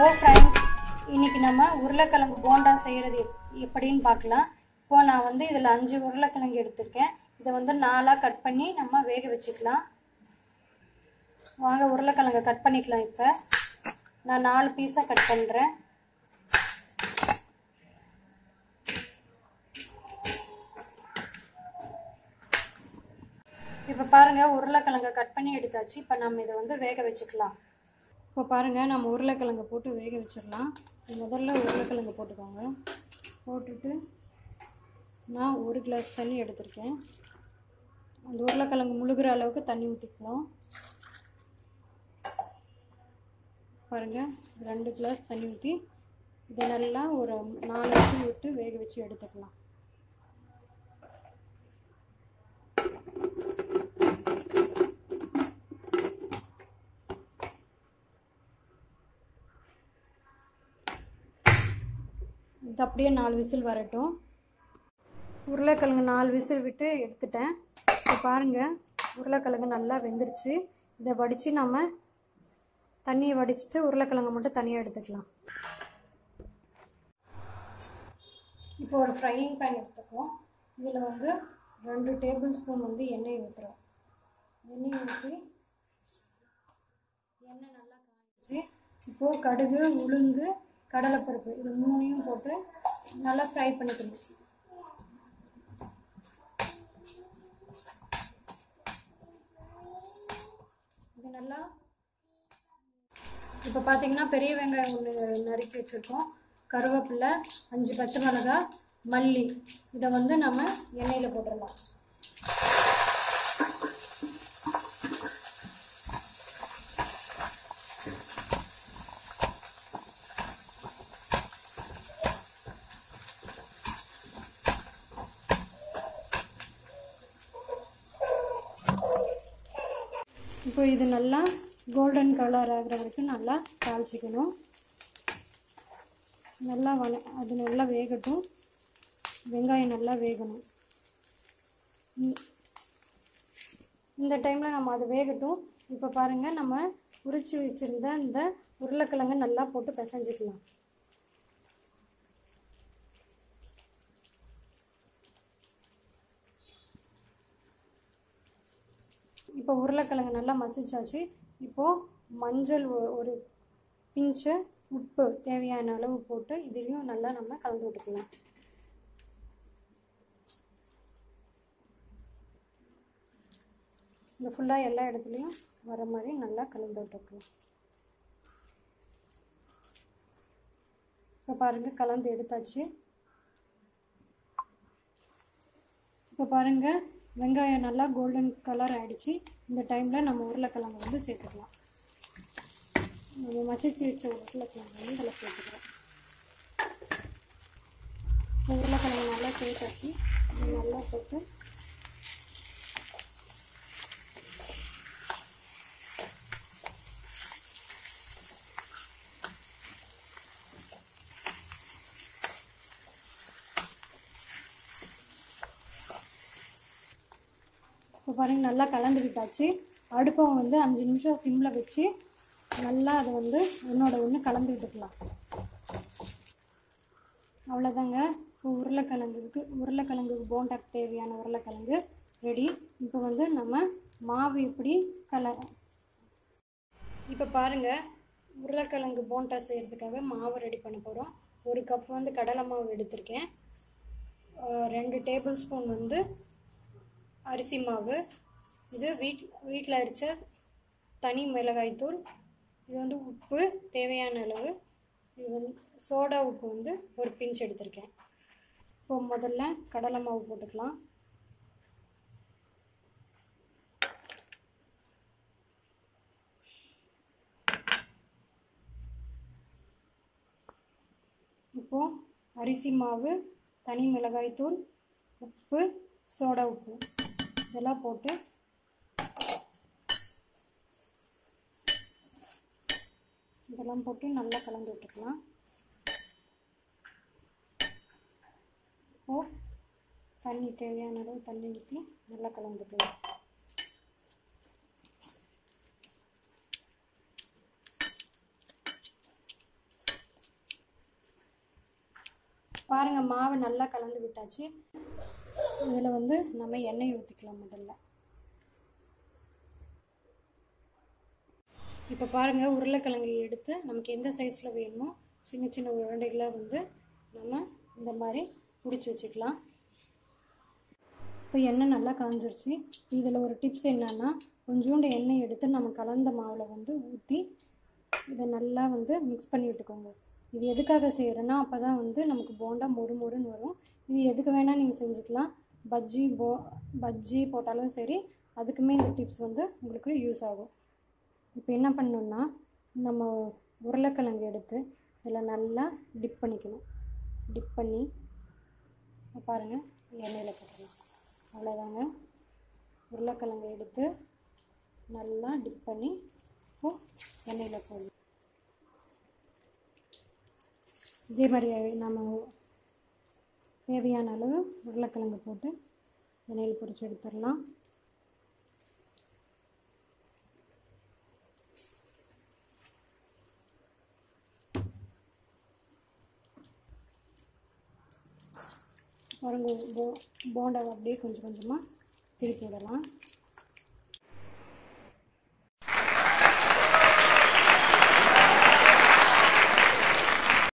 Hello friends, இன்றைக்கி நம்ம உருளைக்கிழங்கு போண்டா செய்கிறது எப்படின்னு பார்க்கலாம். இப்போ நான் வந்து இதில் 5 உருளைக்கிழங்கு எடுத்திருக்கேன். இதை வந்து 4ஆக கட் பண்ணி நம்ம வேக வச்சுக்கலாம். வாங்க உருளைக்கிழங்கை கட் பண்ணிக்கலாம். இப்போ நான் 4 பீஸாக கட் பண்ணுறேன். இப்போ பாருங்கள், உருளைக்கிழங்கை கட் பண்ணி எடுத்தாச்சு. இப்போ நம்ம இதை வந்து வேக வச்சுக்கலாம். இப்போ பாருங்கள், நம்ம உருளைக்கிழங்கை போட்டு வேக வச்சிடலாம். முதல்ல உருளைக்கிழங்கு போட்டுக்கோங்க. போட்டுட்டு நான் 1 கிளாஸ் தண்ணி எடுத்திருக்கேன். அந்த உருளைக்கிழங்கு முழுகிற அளவுக்கு தண்ணி ஊற்றிக்கலாம். பாருங்கள், 2 கிளாஸ் தண்ணி ஊற்றி இதை நல்லா ஒரு 4 விசில் விட்டு வேக வச்சு எடுத்துக்கலாம். இது அப்படியே 4 விசில் வரட்டும். உருளைக்கிழங்கு 4 விசில் விட்டு எடுத்துட்டேன். இப்போ பாருங்கள், உருளைக்கிழங்கு நல்லா வெந்துருச்சு. இதை வடித்து நம்ம தண்ணியை வடிச்சிட்டு உருளைக்கிழங்கு மட்டும் தனியாக எடுத்துக்கலாம். இப்போ ஒரு ஃப்ரையிங் பேன் எடுத்துக்கோம். இதில் வந்து 2 டேபிள் ஸ்பூன் வந்து எண்ணெய் ஊற்றுறோம். எண்ணெய் ஊற்றி எண்ணெய் நல்லா காய்ச்சி இப்போது கடுகு, உளுந்து, கடலைப்பருப்பு இது 3ஐயும் போட்டு நல்லா ஃப்ரை பண்ணிக்கணும். இது நல்லா இப்போ பார்த்தீங்கன்னா பெரிய வெங்காயம் 1 நறுக்கி வச்சுருக்கோம், கருவேப்பிலை, 5 பச்சை மிளகாய், மல்லி இதை வந்து நம்ம எண்ணெயில் போட்டுடலாம். இப்போ இது நல்லா கோல்டன் கலர் ஆகிற வரைக்கும் நல்லா தாளிச்சிக்கணும். நல்லா அது நல்லா வேகட்டும். வெங்காயம் நல்லா வேகணும். இந்த டைமில் நம்ம அது வேகட்டும். இப்போ பாருங்கள், நம்ம உரிச்சு வச்சுருந்த இந்த உருளைக்கிழங்கு நல்லா போட்டு பிசைஞ்சிக்கலாம். இப்போ உருளைக்கிழங்கு நல்லா மசிச்சாச்சு. இப்போது மஞ்சள் ஒரு பிஞ்சு, உப்பு தேவையான அளவு போட்டு இதையும் நல்லா நம்ம கலந்து விட்டுக்கலாம். இந்த ஃபுல்லாக எல்லா இடத்துலையும் வர மாதிரி நல்லா கலந்து விட்டுக்கலாம். இப்போ பாருங்கள், கலந்து எடுத்தாச்சு. இப்போ பாருங்கள், வெங்காயம் நல்லா கோல்டன் கலர் ஆகிடுச்சு. இந்த டைமில் நம்ம உருளைக்கிழங்கு வந்து சேர்த்துக்கலாம். நம்ம மசிச்சு வச்ச உருளைக்கிழங்கு வந்து இதில் சேர்த்துக்கிறோம். உருளைக்கிழங்கு நல்லா சேர்த்தாச்சு. நல்லா போட்டு இப்போ பாருங்கள், நல்லா கலந்து விட்டாச்சு. அடுப்பை வந்து 5 நிமிஷம் சிம்மில் வச்சு நல்லா அதை வந்து ஒன்று கலந்து விட்டுக்கலாம். அவ்வளோதாங்க. இப்போ உருளைக்கிழங்கு போண்டாக்கு தேவையான உருளைக்கிழங்கு ரெடி. இப்போ வந்து நம்ம மாவு எப்படி இப்போ பாருங்கள், உருளைக்கிழங்கு போண்டா செய்கிறதுக்காக மாவு ரெடி பண்ண போகிறோம். 1 கப் வந்து கடலை மாவு எடுத்திருக்கேன். 2 டேபிள் ஸ்பூன் வந்து அரிசி மாவு, இது வீட்டில் அரைச்ச தனி மிளகாய்த்தூள், இது வந்து உப்பு தேவையான அளவு, இது வந்து சோடா உப்பு வந்து 1 பிஞ்ச் எடுத்திருக்கேன். இப்போ முதல்ல கடலை மாவு போட்டுக்கலாம். இப்போது அரிசி மாவு, தனி மிளகாய்த்தூள், உப்பு, சோடா உப்பு இதெல்லாம் போட்டு நல்லா கலந்து விட்டுக்கலாம். இப்போது தண்ணி தேவையான அளவு தண்ணி ஊற்றி நல்லா கலந்துக்கலாம். பாருங்கள் மாவை நல்லா கலந்து விட்டாச்சு. இதில் வந்து நம்ம எண்ணெய் ஊற்றிக்கலாம் முதல்ல. இப்போ பாருங்கள் உருளைக்கிழங்கு எடுத்து நமக்கு எந்த சைஸில் வேணுமோ சின்ன சின்ன உருண்டைகளாக வந்து நம்ம இந்த மாதிரி பிடிச்சி வச்சுக்கலாம். இப்போ எண்ணெய் நல்லா காஞ்சிருச்சு. இதில் ஒரு டிப்ஸ் என்னென்னா, கொஞ்சோண்டு எண்ணெய் எடுத்து நம்ம கலந்த மாவில் வந்து ஊற்றி இதை நல்லா வந்து மிக்ஸ் பண்ணி விட்டுக்கோங்க. இது எதுக்காக செய்கிறேன்னா, அப்போ தான் வந்து நமக்கு போண்டா மொறு மொறுன்னு வரும். இது எதுக்கு வேணால் நீங்கள் செஞ்சுக்கலாம். பஜ்ஜி போட்டாலும் சரி, அதுக்குமே இந்த டிப்ஸ் வந்து உங்களுக்கு யூஸ் ஆகும். இப்போ என்ன பண்ணணுன்னா, நம்ம உருளைக்கிழங்கு எடுத்து இதில் நல்லா டிப் பண்ணிக்கணும். டிப் பண்ணி பாருங்கள் எண்ணெயில் போட்டுடலாம். அவ்வளோதாங்க. உருளைக்கிழங்கு எடுத்து நல்லா டிப் பண்ணி எண்ணெயில் போடணும். இதே மாதிரி நம்ம தேவையான அளவு உருளைக்கிழங்கு போட்டு எண்ணெயில் பொரிச்சு எடுத்துடலாம். பாருங்க போண்டாவை அப்படியே கொஞ்சம் கொஞ்சமாக திருப்பி விடலாம்.